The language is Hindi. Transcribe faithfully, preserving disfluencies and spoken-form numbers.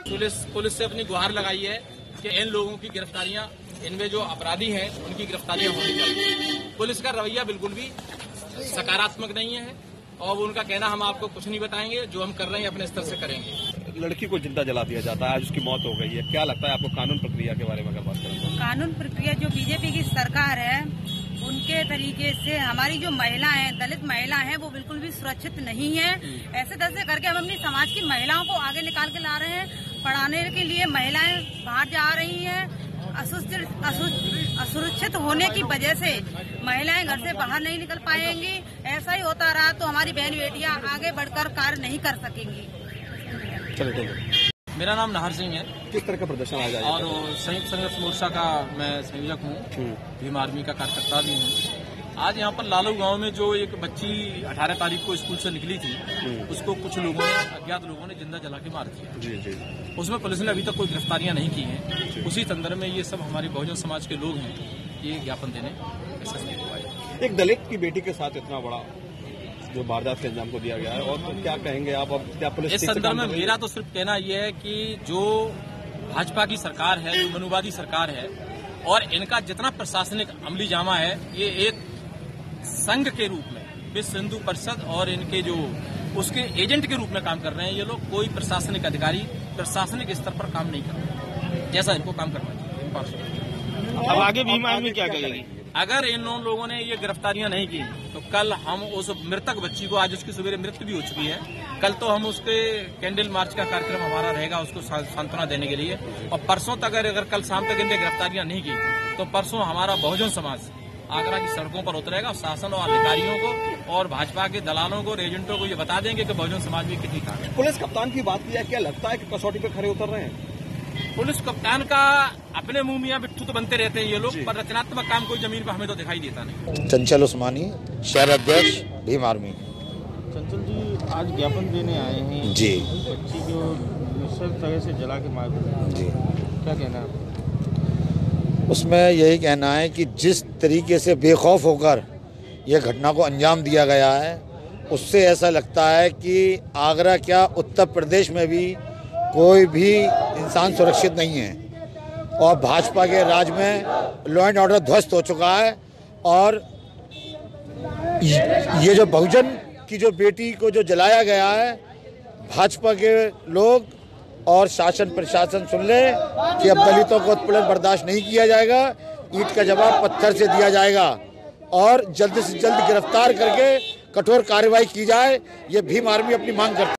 पुलिस पुलिस से अपनी गुहार लगाई है कि इन लोगों की गिरफ्तारियां, इनमें जो अपराधी हैं उनकी गिरफ्तारियां होनी चाहिए। पुलिस का रवैया बिल्कुल भी सकारात्मक नहीं है और उनका कहना हम आपको कुछ नहीं बताएंगे, जो हम कर रहे हैं अपने स्तर से करेंगे। लड़की को जिंदा जला दिया जाता है, आज उसकी मौत हो गई है। क्या लगता है आपको कानून प्रक्रिया के बारे में अगर बात करें तो? कानून प्रक्रिया जो बीजेपी की सरकार है उनके तरीके से हमारी जो महिला है, दलित महिला है, वो बिल्कुल भी सुरक्षित नहीं है। ऐसे तैसे करके हम अपनी समाज की महिलाओं को आगे निकाल के ला रहे हैं। पढ़ाने के लिए महिलाएं बाहर जा रही हैं। असुरक्षित होने की वजह से महिलाएं घर से बाहर नहीं निकल पाएंगी। ऐसा ही होता रहा तो हमारी बहन बेटियां आगे बढ़कर कार्य नहीं कर सकेंगी। मेरा नाम नाहर सिंह है। किस तरह का प्रदर्शन आ जाएगा? और संयुक्त संघर्ष मोर्चा का मैं संयोजक हूँ, भीम आर्मी का कार्यकर्ता भी हूँ। आज यहाँ पर लालू गांव में जो एक बच्ची अठारह तारीख को स्कूल से निकली थी, उसको कुछ लोगों ने, अज्ञात लोगों ने जिंदा जला के मार दिया। जी जी। उसमें पुलिस ने अभी तक कोई गिरफ्तारियां नहीं की हैं। उसी संदर्भ में ये सब हमारी बहुजन समाज के लोग हैं, ये ज्ञापन देने एसएसपी को आए। एक दलित की बेटी के साथ इतना बड़ा जो वारदात के अंजाम को दिया गया है, और तो क्या कहेंगे आप? अब क्या पुलिस इस संदर्भ में मेरा तो सिर्फ कहना यह है कि जो भाजपा की सरकार है, जो मनुवादी सरकार है, और इनका जितना प्रशासनिक अमली जामा है, ये एक संघ के रूप में विश्व हिंदू परिषद और इनके जो उसके एजेंट के रूप में काम कर रहे हैं। ये लोग कोई प्रशासनिक अधिकारी प्रशासनिक स्तर पर काम नहीं कर रहे जैसा इनको काम करना चाहिए। अब आगे भीम आर्मी क्या करेगी? अगर इन लोगों ने ये गिरफ्तारियां नहीं की तो कल हम उस मृतक बच्ची को, आज उसकी सवेरे मृत्यु भी हो चुकी है, कल तो हम उसके कैंडल मार्च का कार्यक्रम हमारा रहेगा उसको सांत्वना देने के लिए। और परसों तक अगर कल शाम तक इनने गिरफ्तारियां नहीं की तो परसों हमारा बहुजन समाज आगरा की सड़कों पर उतरेगा। शासन और अधिकारियों को और भाजपा के दलालों को, एजेंटों को ये बता देंगे कि बहुजन समाज में कितनी ताकत है। पुलिस कप्तान की बात किया, क्या लगता है कि कसौटी पे खड़े उतर रहे हैं? पुलिस कप्तान का अपने मुंह मियां बिट्ठू तो बनते रहते हैं ये लोग, पर रचनात्मक काम कोई जमीन पर हमें तो दिखाई देता नहीं। चंचल उस्मानी, शहर अध्यक्ष भीम आर्मी। चंचल जी, आज ज्ञापन देने आए हैं जी। बच्ची को निश्चित तरह से जला के मार दिया जी, क्या कहना है? उसमें यही कहना है कि जिस तरीके से बेखौफ होकर यह घटना को अंजाम दिया गया है, उससे ऐसा लगता है कि आगरा क्या उत्तर प्रदेश में भी कोई भी इंसान सुरक्षित नहीं है। और भाजपा के राज में लॉ एंड ऑर्डर ध्वस्त हो चुका है। और ये जो बहुजन की जो बेटी को जो जलाया गया है, भाजपा के लोग और शासन प्रशासन सुन ले कि अब दलितों को उत्पीड़न बर्दाश्त नहीं किया जाएगा। ईंट का जवाब पत्थर से दिया जाएगा और जल्द से जल्द गिरफ्तार करके कठोर कार्रवाई की जाए। ये भीम आर्मी अपनी मांग करती है।